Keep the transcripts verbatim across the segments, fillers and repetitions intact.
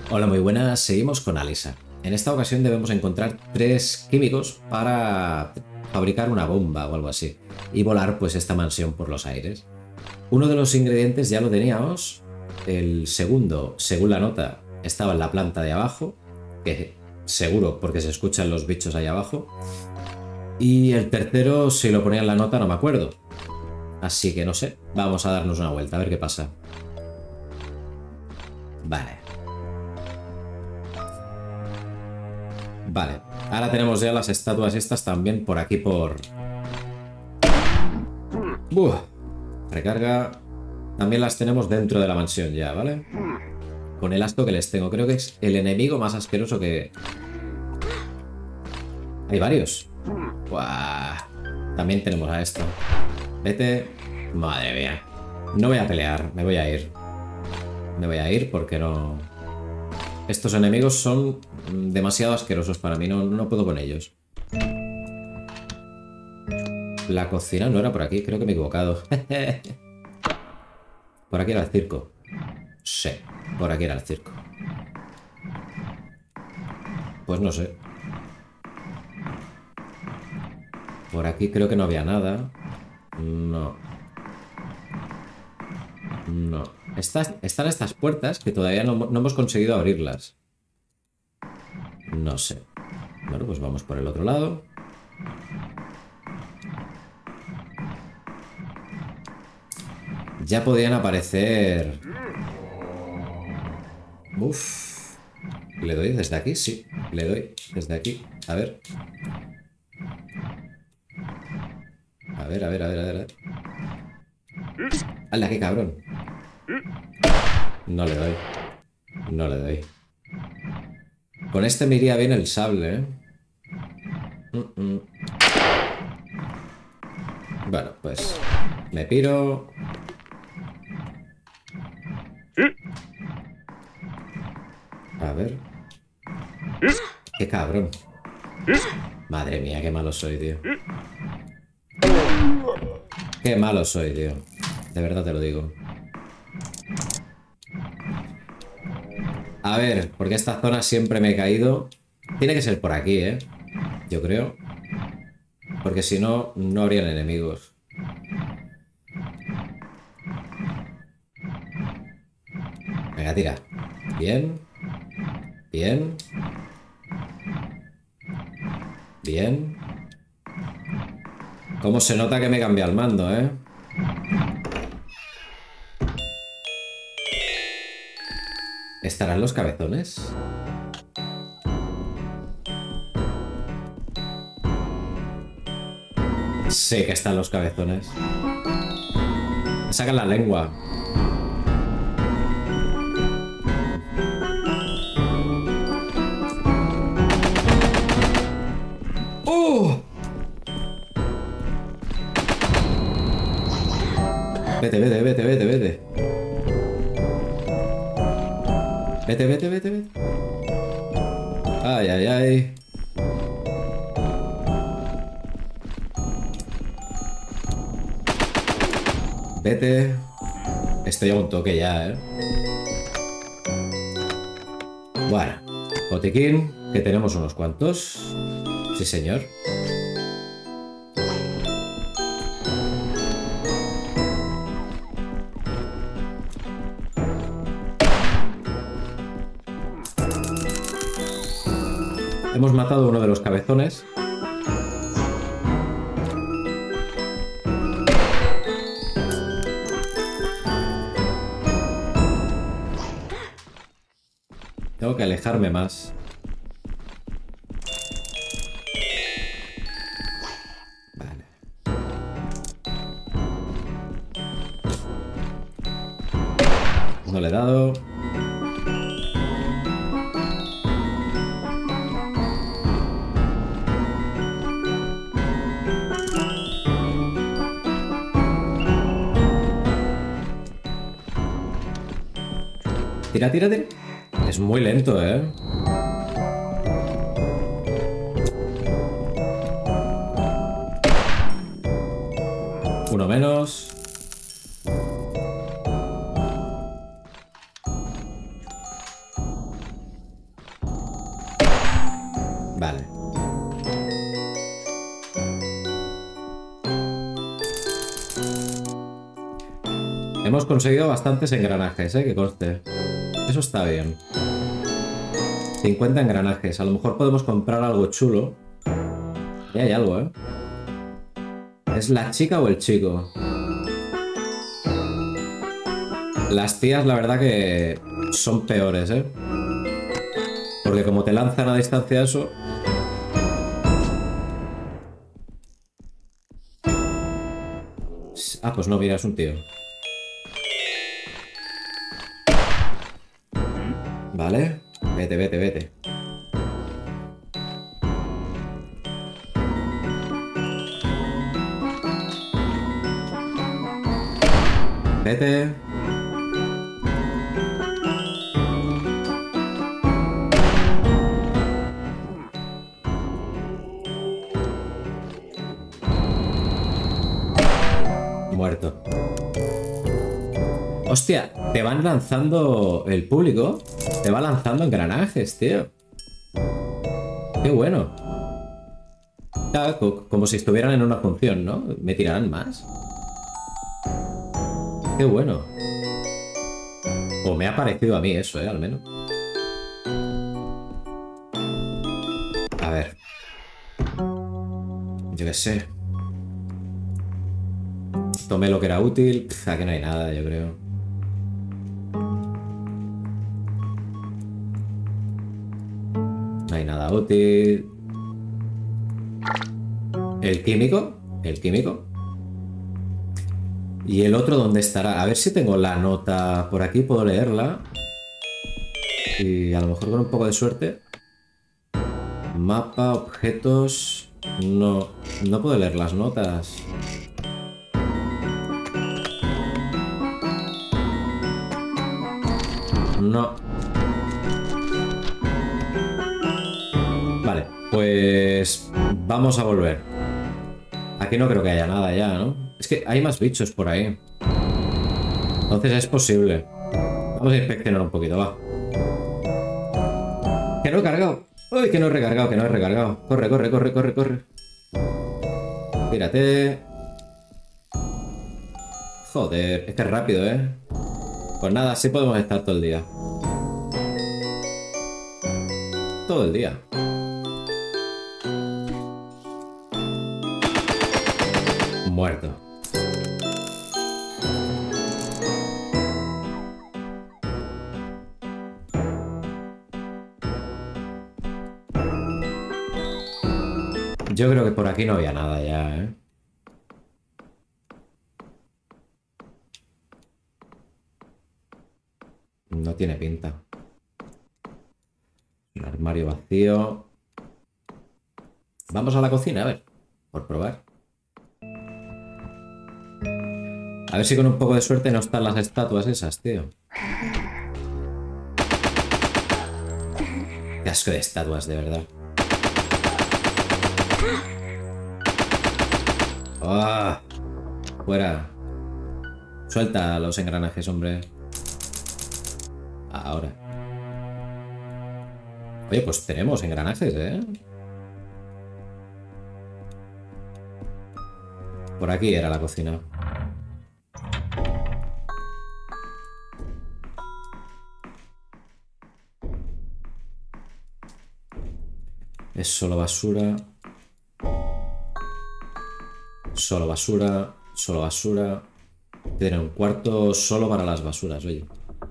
Hola, muy buenas. Seguimos con Alisa. En esta ocasión debemos encontrar tres químicos para fabricar una bomba o algo así y volar pues esta mansión por los aires. Uno de los ingredientes ya lo teníamos. El segundo, según la nota, estaba en la planta de abajo, que seguro porque se escuchan los bichos ahí abajo. Y el tercero, si lo ponía en la nota, no me acuerdo. Así que no sé, vamos a darnos una vuelta a ver qué pasa. Vale. Vale, ahora tenemos ya las estatuas estas también por aquí por... Buh. Recarga. También las tenemos dentro de la mansión ya, ¿vale? Con el asco que les tengo. Creo que es el enemigo más asqueroso que... Hay varios. Buah. También tenemos a esto. Vete. Madre mía. No voy a pelear, me voy a ir. Me voy a ir porque no... Estos enemigos son demasiado asquerosos para mí, no, no puedo con ellos. La cocina no era por aquí, creo que me he equivocado. Por aquí era el circo. Sí, por aquí era el circo. Pues no sé. Por aquí creo que no había nada. No. No. Estas, están estas puertas que todavía no, no hemos conseguido abrirlas. No sé. Bueno, pues vamos por el otro lado. Ya podían aparecer... Uf. ¿Le doy desde aquí? Sí, le doy desde aquí. A ver. A ver, a ver, a ver, a ver. ¡Hala, qué cabrón! No le doy. No le doy. Con este me iría bien el sable, ¿eh? Mm -mm. Bueno, pues... Me piro... A ver... ¡Qué cabrón! Madre mía, qué malo soy, tío. Qué malo soy, tío. De verdad te lo digo. A ver, porque esta zona siempre me he caído. Tiene que ser por aquí, ¿eh? Yo creo. Porque si no, no habrían enemigos. Venga, tira. Bien. Bien. Bien. Cómo se nota que me cambia el mando, ¿eh? ¿Estarán los cabezones? Sí que están los cabezones. Me sacan la lengua. ¡Uh! Vete, vete, vete, vete, vete. Vete, vete, vete, vete. Ay, ay, ay. Vete. Estoy a un toque ya, ¿eh? Bueno. Botiquín, que tenemos unos cuantos. Sí, señor. Hemos matado a uno de los cabezones. Tengo que alejarme más. Vale. No le he dado. Tira, tira, tira. Es muy lento, ¿eh? Uno menos. Vale. Hemos conseguido bastantes engranajes, ¿eh? Que conste. Eso está bien. cincuenta engranajes. A lo mejor podemos comprar algo chulo. Y hay algo, ¿eh? ¿Es la chica o el chico? Las tías, la verdad que son peores, ¿eh? Porque como te lanzan a distancia eso... Ah, pues no, mira, es un tío. Vale. Vete, vete, vete. Vete. Muerto. Hostia, te van lanzando el público. Te va lanzando engranajes, tío. Qué bueno. Claro, como si estuvieran en una función, ¿no? ¿Me tirarán más? Qué bueno. O me ha parecido a mí eso, ¿eh? Al menos. A ver. Yo qué sé. Tomé lo que era útil. Pff, aquí no hay nada, yo creo. No hay nada útil. ¿El químico? ¿El químico? ¿Y el otro dónde estará? A ver si tengo la nota por aquí, puedo leerla. Y a lo mejor con un poco de suerte. Mapa, objetos... No, no puedo leer las notas. No. Vale, pues vamos a volver. Aquí no creo que haya nada ya, ¿no? Es que hay más bichos por ahí. Entonces es posible. Vamos a inspeccionar un poquito, va. Que no he cargado. Uy, que no he recargado, que no he recargado. Corre, corre, corre, corre, corre. Tírate. Joder, es que es rápido, ¿eh? Pues nada, así podemos estar todo el día. Todo el día. Muerto. Yo creo que por aquí no había nada ya, ¿eh? No tiene pinta. Un armario vacío. Vamos a la cocina, a ver. Por probar. A ver si con un poco de suerte no están las estatuas esas, tío. Qué asco de estatuas, de verdad. ¡Ah! Fuera. Suelta los engranajes, hombre. Ahora. Oye, pues tenemos engranajes, ¿eh? Por aquí era la cocina. Es solo basura. Solo basura. Solo basura. Tiene un cuarto solo para las basuras, oye.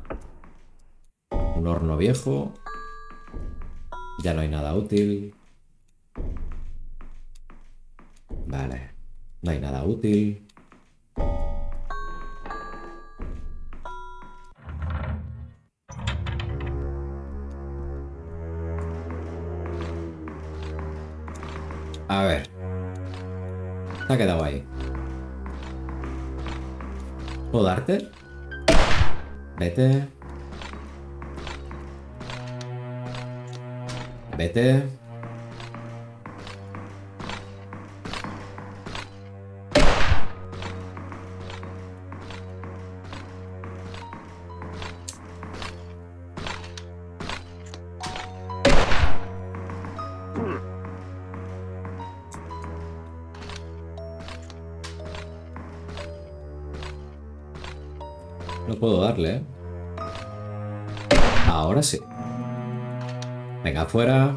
Un horno viejo. Ya no hay nada útil. Vale. No hay nada útil. A ver. Se ha quedado ahí. ¿Puedo darte? Vete. Vete. No puedo darle, ¿eh? Ahora sí. Venga, fuera.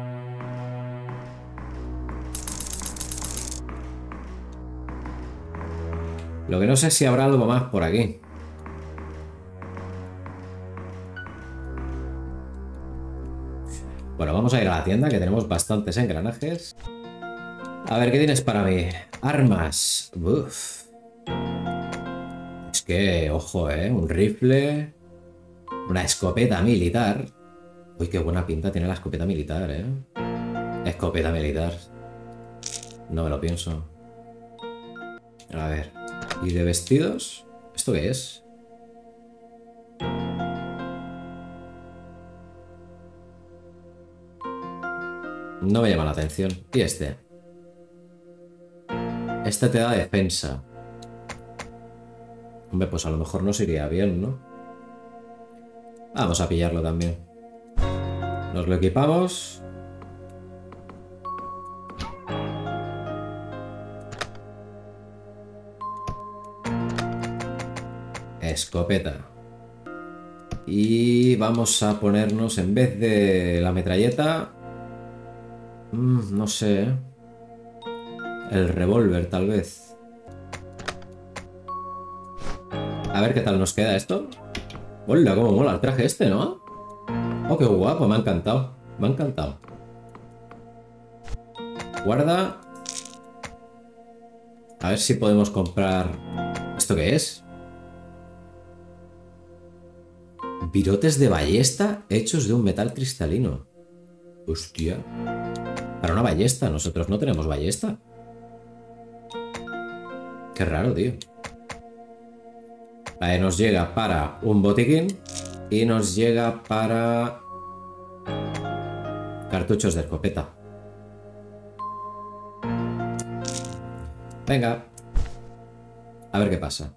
Lo que no sé es si habrá algo más por aquí. Bueno, vamos a ir a la tienda, que tenemos bastantes engranajes. A ver, ¿qué tienes para mí? Armas. Uf. Es que, ojo, ¿eh? Un rifle. Una escopeta militar. Uy, qué buena pinta tiene la escopeta militar, ¿eh? Escopeta militar. No me lo pienso. A ver. ¿Y de vestidos? ¿Esto qué es? No me llama la atención. ¿Y este? Este te da defensa. Hombre, pues a lo mejor nos iría bien, ¿no? Vamos a pillarlo también. Nos lo equipamos. Escopeta. Y vamos a ponernos, en vez de la metralleta... Mmm, no sé... El revólver, tal vez. A ver qué tal nos queda esto. ¡Hola! Cómo mola el traje este, ¿no? ¡Oh, qué guapo! Me ha encantado. Me ha encantado. Guarda. A ver si podemos comprar... ¿Esto qué es? Virotes de ballesta hechos de un metal cristalino. Hostia. Para una ballesta. Nosotros no tenemos ballesta. Qué raro, tío. Vale, nos llega para un botiquín. Y nos llega para... cartuchos de escopeta. Venga. A ver qué pasa.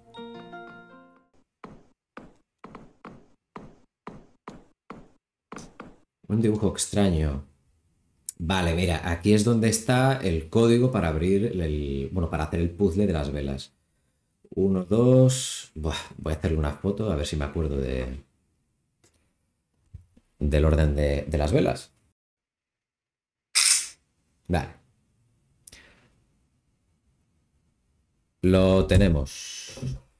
Un dibujo extraño. Vale, mira, aquí es donde está el código para abrir el... Bueno, para hacer el puzzle de las velas. Uno, dos... Buah, voy a hacerle una foto a ver si me acuerdo de... del orden de, de las velas. Vale. Lo tenemos.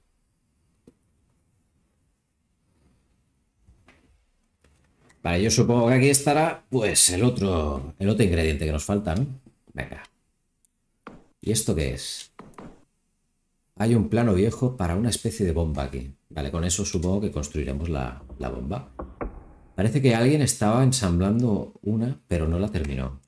Vale, yo supongo que aquí estará, pues, el otro, el otro ingrediente que nos falta, ¿no? Venga. ¿Y esto qué es? Hay un plano viejo para una especie de bomba aquí. Vale, con eso supongo que construiremos la, la bomba. Parece que alguien estaba ensamblando una, pero no la terminó.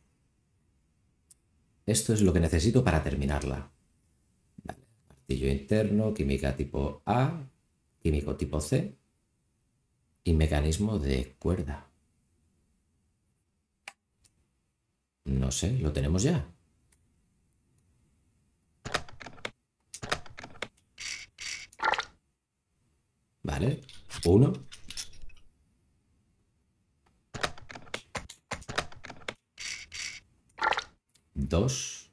Esto es lo que necesito para terminarla. Vale, martillo interno, química tipo A, químico tipo C y mecanismo de cuerda. No sé, ¿lo tenemos ya? Vale, uno. Dos.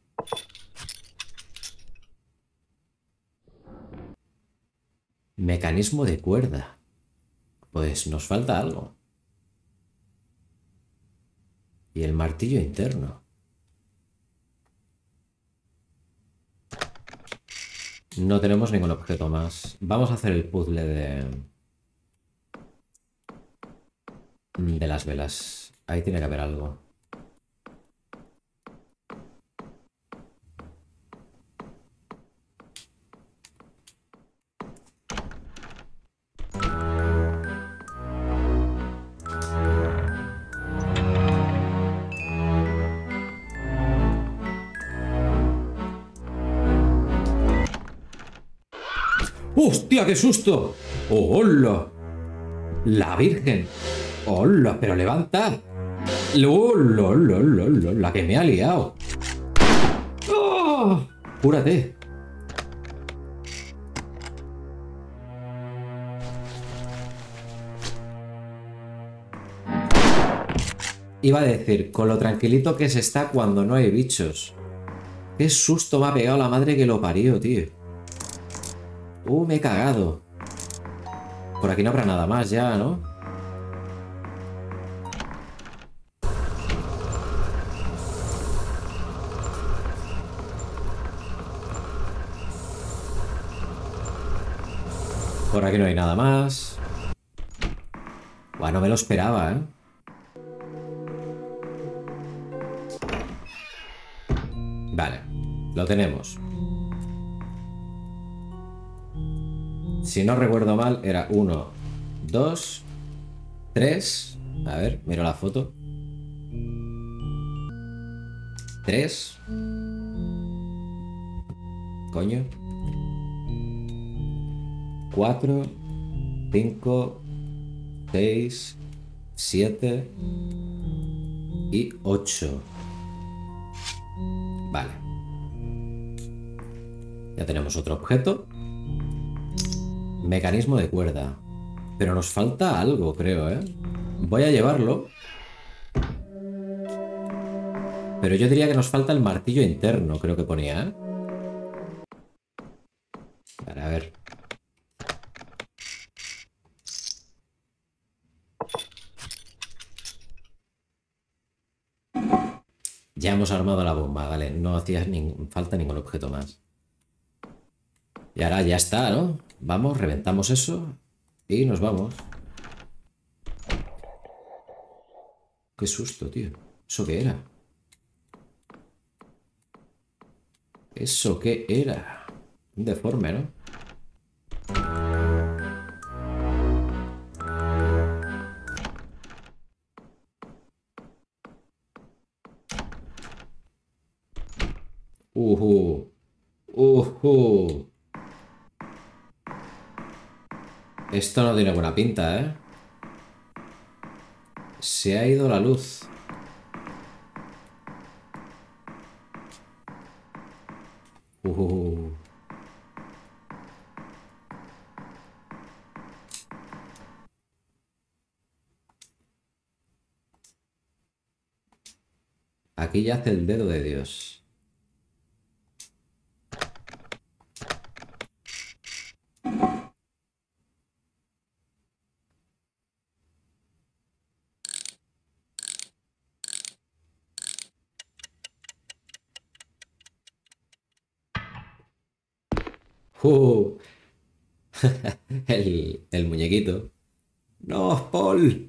Mecanismo de cuerda. Pues nos falta algo. Y el martillo interno. No tenemos ningún objeto más. Vamos a hacer el puzzle de... de las velas. Ahí tiene que haber algo. ¡Hostia, qué susto! ¡Oh, hola! ¡La Virgen! ¡Hola! ¡Pero levanta! ¡Hola, hola, hola, hola! ¡La que me ha liado! ¡Oh! ¡Cúrate! Iba a decir, con lo tranquilito que se está cuando no hay bichos. ¡Qué susto me ha pegado la madre que lo parió, tío! ¡Uh, me he cagado! Por aquí no habrá nada más ya, ¿no? Por aquí no hay nada más. Bueno, me lo esperaba, ¿eh? Vale, lo tenemos. Si no recuerdo mal, era uno, dos, tres. A ver, miro la foto. Tres. Coño. Cuatro, cinco, seis, siete y ocho. Vale. Ya tenemos otro objeto. Mecanismo de cuerda. Pero nos falta algo, creo, ¿eh? Voy a llevarlo. Pero yo diría que nos falta el martillo interno, creo que ponía, ¿eh? Vale, a ver. Ya hemos armado la bomba, vale. No hacía ning- falta ningún objeto más. Y ahora ya está, ¿no? Vamos, reventamos eso y nos vamos. Qué susto, tío. ¿Eso qué era? ¿Eso qué era? Un deforme, ¿no? Uhu. Uhu. Esto no tiene buena pinta, ¿eh? Se ha ido la luz. Uhu. Aquí yace el dedo de Dios. Uh. el, el muñequito. No, Paul.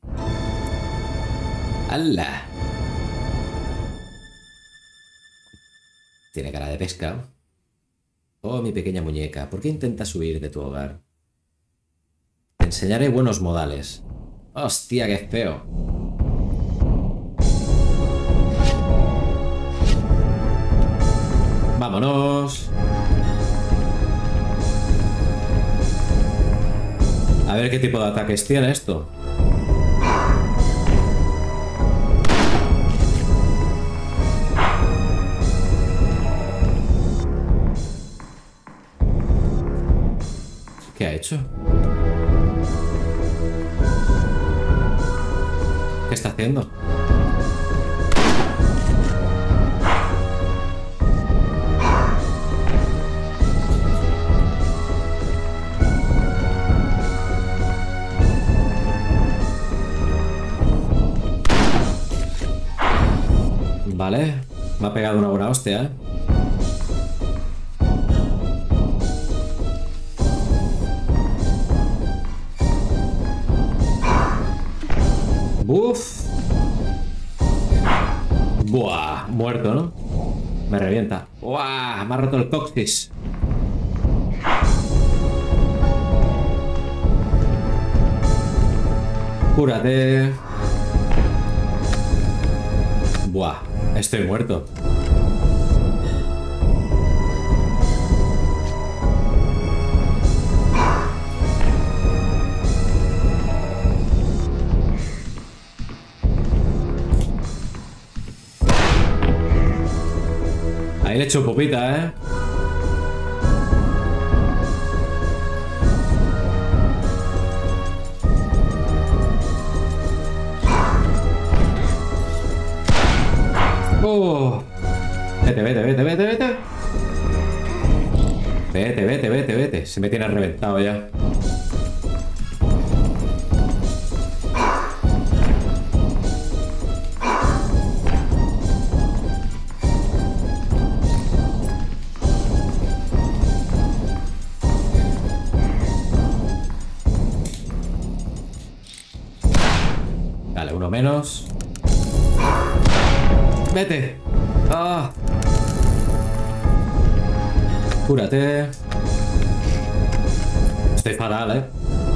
¡Hala! Tiene cara de pesca. Oh, mi pequeña muñeca, ¿por qué intentas huir de tu hogar? Te enseñaré buenos modales. ¡Hostia, qué feo! ¡Vámonos! A ver qué tipo de ataques tiene esto. ¿Qué ha hecho? ¿Qué está haciendo? Vale, me ha pegado una buena hostia, ¿eh? Buf. Buah, muerto, ¿no? Me revienta. Buah, me ha roto el coxis. Cúrate. Buah, estoy muerto. Ahí le he hecho popita, ¿eh? Oh. Vete, vete, vete, vete, vete. Vete, vete, vete, vete. Se me tiene reventado ya. Vale, uno menos. ¡Vete! ¡Ah! Cúrate. Estoy fatal, ¿eh?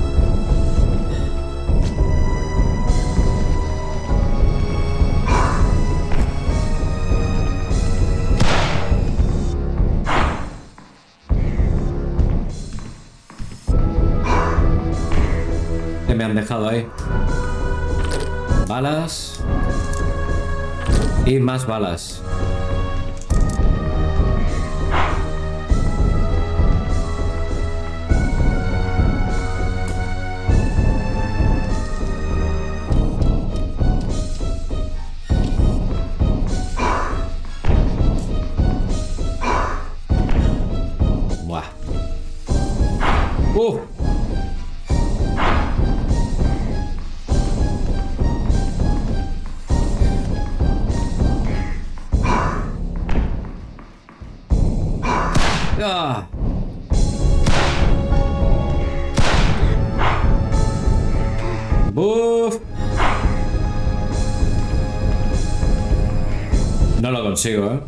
Que me han dejado ahí. Balas. Y más balas. Buah. ¡Uh! ¡Ah! ¡Buf! No lo consigo, ¿eh?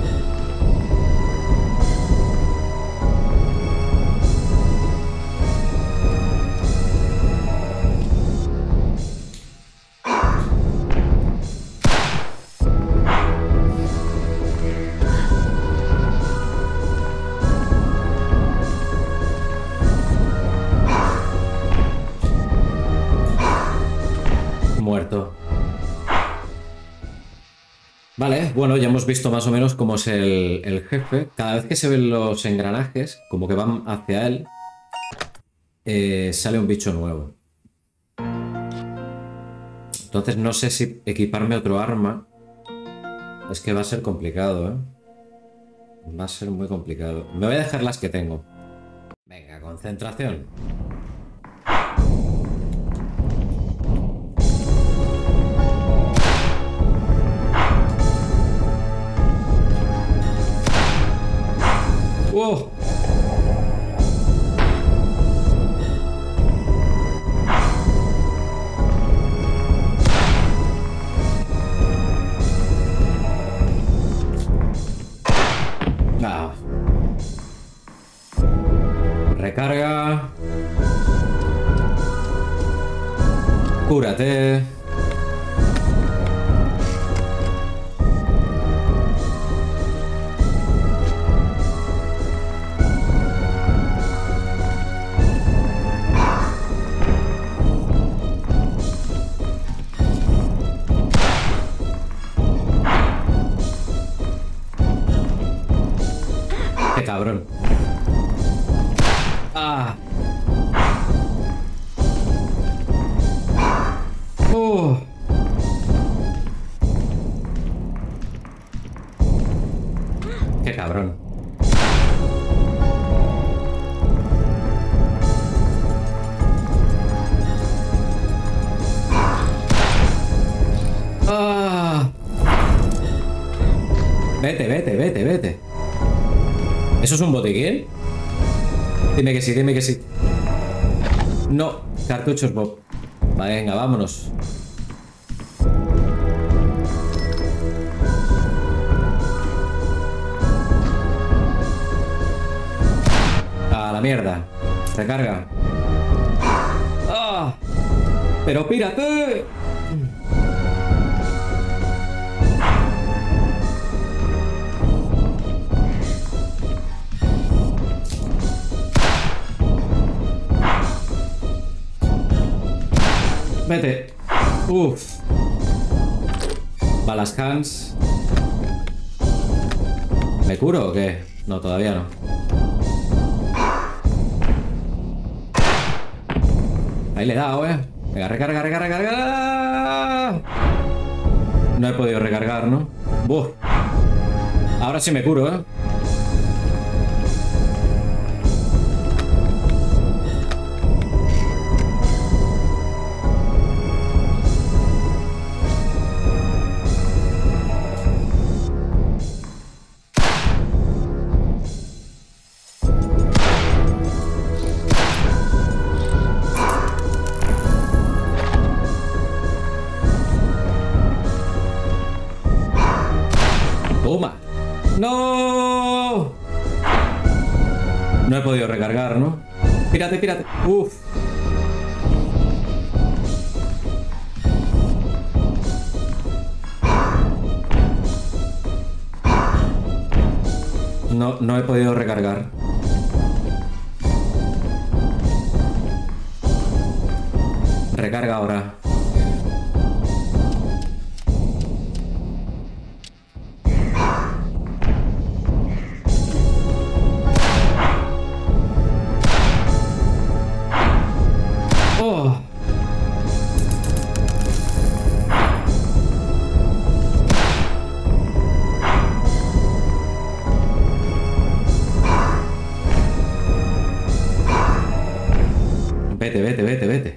Muerto. Vale, bueno, ya hemos visto más o menos cómo es el, el jefe. Cada vez que se ven los engranajes, como que van hacia él, eh, sale un bicho nuevo. Entonces no sé si equiparme otro arma. Es que va a ser complicado, ¿eh? Va a ser muy complicado. Me voy a dejar las que tengo. Venga, concentración. ¡Oh! Ah. Recarga. Cúrate. Qué cabrón. Ah. Uh. Qué cabrón. Ah. Vete, vete, vete, vete. ¿Eso es un botiquín? Dime que sí, dime que sí. No, cartuchos, Bob. Venga, vámonos. A la mierda. Recarga. ¡Ah! ¡Pero pírate! Vete. Uf. Balas Hans. ¿Me curo o qué? No, todavía no. Ahí le he dado, eh. Venga, recarga, recarga, recarga. No he podido recargar, ¿no? Buf. Ahora sí me curo, eh. podido recargar, ¿no? Pírate, pírate. Uf. No, no he podido recargar. Recarga ahora. Oh. Vete, vete, vete, vete.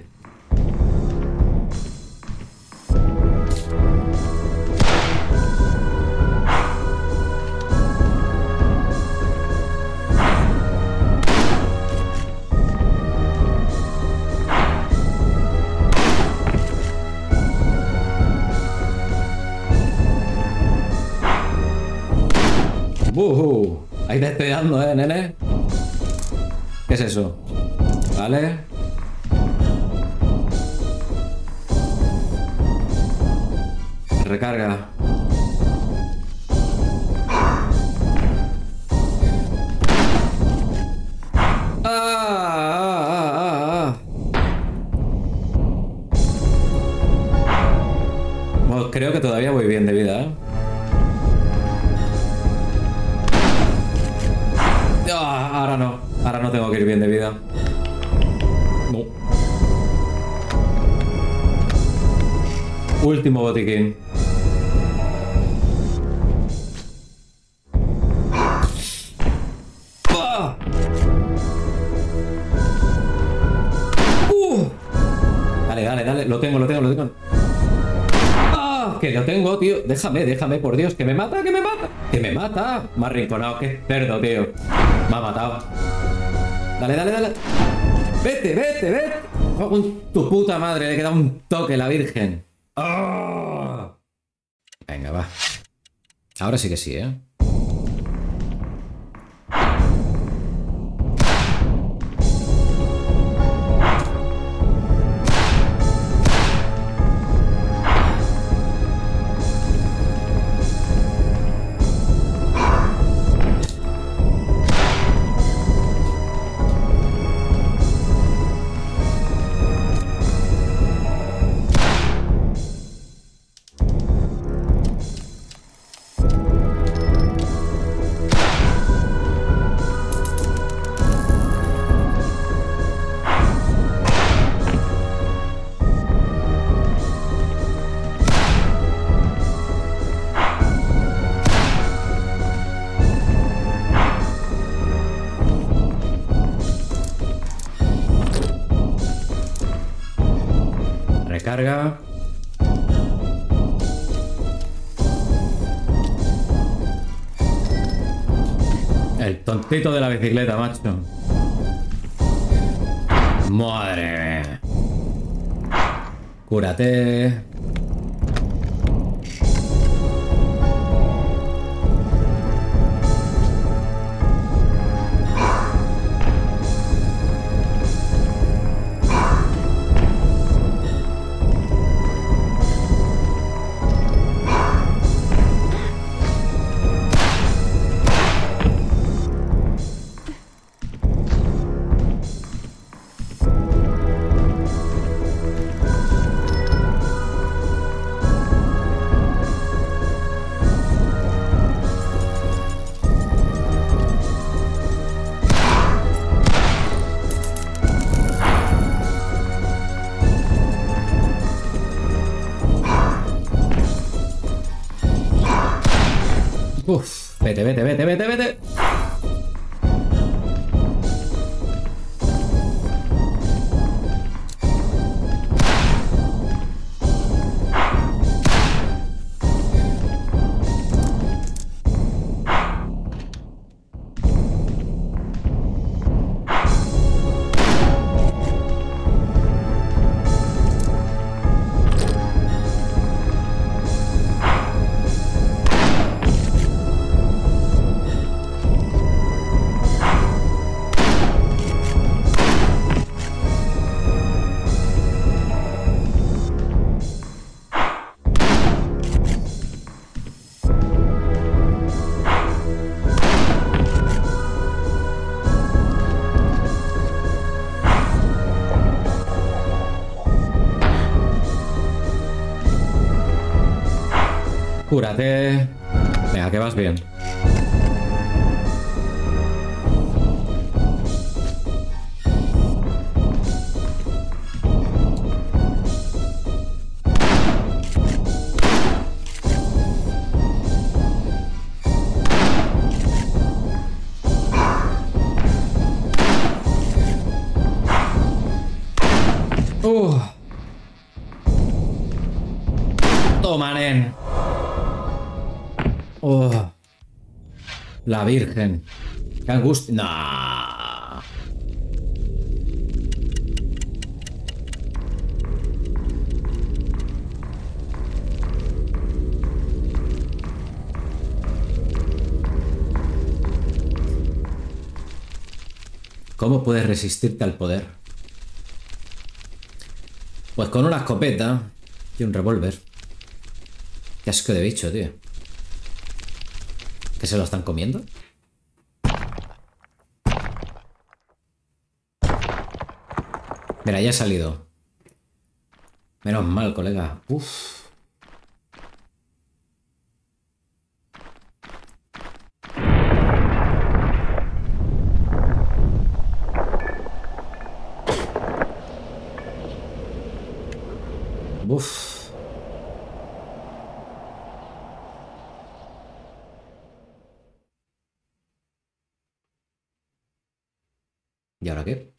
¡Buhu! Ahí te estoy dando, ¿eh, nene? ¿Qué es eso? Vale. Recarga. ¡Ah! ¡Ah! ¡Ah! ¡Ah! Bueno, creo que todavía voy bien de vida, ¿eh? Ah, ahora no. Ahora no tengo que ir bien de vida. No. Último botiquín. ¡Ah! ¡Uh! Dale, dale, dale. Lo tengo, lo tengo, lo tengo. ¡Ah! Que lo tengo, tío. Déjame, déjame, por Dios. Que me mata, que me mata. Que me mata. Me ha rinconado. Qué cerdo, tío. Me ha matado. Dale, dale, dale. Vete, vete, vete. Con tu puta madre. Le queda un toque la virgen. ¡Oh! Venga, va. Ahora sí que sí, ¿eh? Recarga. El tontito de la bicicleta, macho. Madre mía. Cúrate. Uf, vete, vete, vete, vete, vete. Cúrate. Venga, que vas bien. Uh. Toma, nen. Oh. La Virgen. Qué angustia. Nah. ¿Cómo puedes resistirte al poder? Pues con una escopeta y un revólver. Qué asco de bicho, tío. ¿Que se lo están comiendo? Mira, ya ha salido. Menos mal, colega. Uf. Uf. ¿Y ahora qué?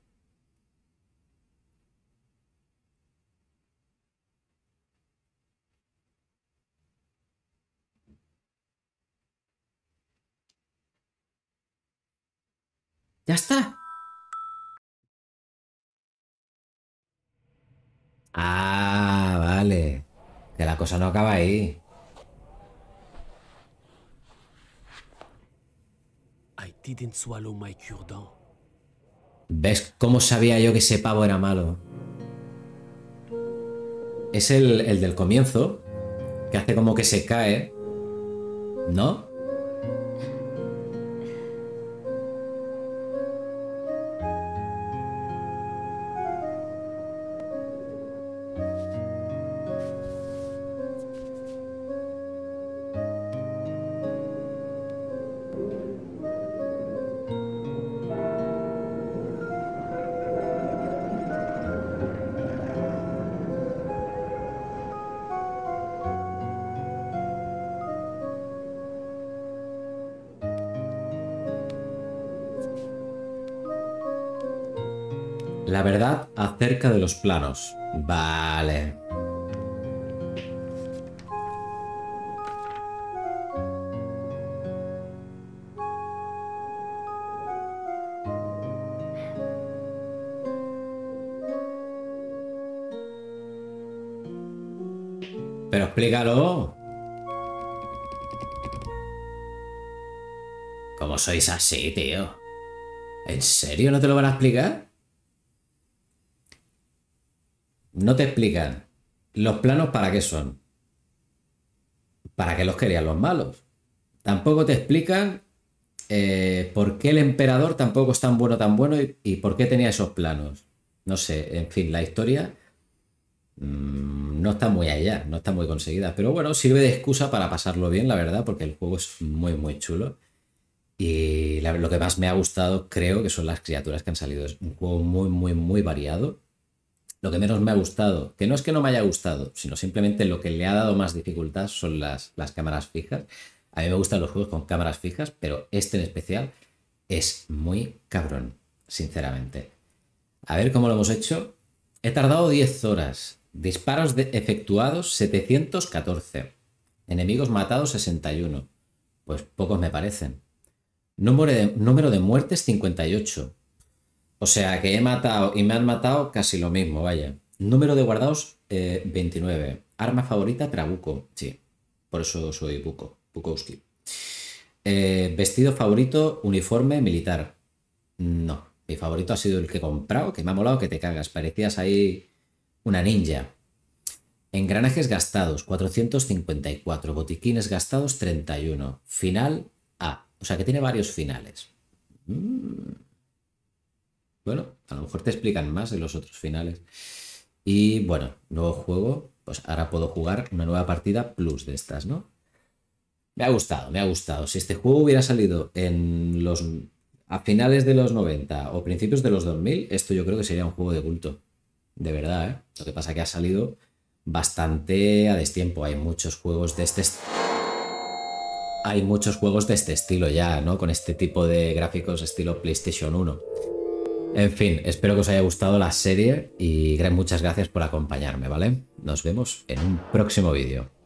¡Ya está! Ah, vale. Que la cosa no acaba ahí. I didn't swallow my cure-dent. ¿Ves cómo sabía yo que ese pavo era malo? Es el, el del comienzo, que hace como que se cae, ¿no? La verdad acerca de los planos. Vale. Pero explícalo. ¿Cómo sois así, tío? ¿En serio no te lo van a explicar? No te explican. ¿Los planos para qué son? ¿Para qué los querían los malos? Tampoco te explican eh, por qué el emperador tampoco es tan bueno, tan bueno y, y por qué tenía esos planos. No sé, en fin, la historia mmm, no está muy allá, no está muy conseguida. Pero bueno, sirve de excusa para pasarlo bien, la verdad, porque el juego es muy, muy chulo. Y la- lo que más me ha gustado, creo que son las criaturas que han salido. Es un juego muy, muy, muy variado. Lo que menos me ha gustado, que no es que no me haya gustado, sino simplemente lo que le ha dado más dificultad son las, las cámaras fijas. A mí me gustan los juegos con cámaras fijas, pero este en especial es muy cabrón, sinceramente. A ver cómo lo hemos hecho. He tardado diez horas. Disparos de- efectuados setecientos catorce. Enemigos matados sesenta y uno. Pues pocos me parecen. Número de, número de muertes cincuenta y ocho. O sea que he matado y me han matado casi lo mismo, vaya. Número de guardados, eh, veintinueve. Arma favorita, Trabuco. Sí, por eso soy Buko, Bukowski. Eh, vestido favorito, uniforme militar. No, mi favorito ha sido el que he comprado, que me ha molado que te cagas. Parecías ahí una ninja. Engranajes gastados, cuatrocientos cincuenta y cuatro. Botiquines gastados, treinta y uno. Final A. O sea que tiene varios finales. Mm. Bueno, a lo mejor te explican más en los otros finales. Y bueno, nuevo juego. Pues ahora puedo jugar una nueva partida plus de estas, ¿no? Me ha gustado, me ha gustado. Si este juego hubiera salido en los a finales de los noventa o principios de los dos mil, esto yo creo que sería un juego de culto. De verdad, ¿eh? Lo que pasa es que ha salido bastante a destiempo. Hay muchos juegos de este est- hay muchos juegos de este estilo ya, ¿no? Con este tipo de gráficos estilo PlayStation uno. En fin, espero que os haya gustado la serie y muchas gracias por acompañarme, ¿vale? Nos vemos en un próximo vídeo.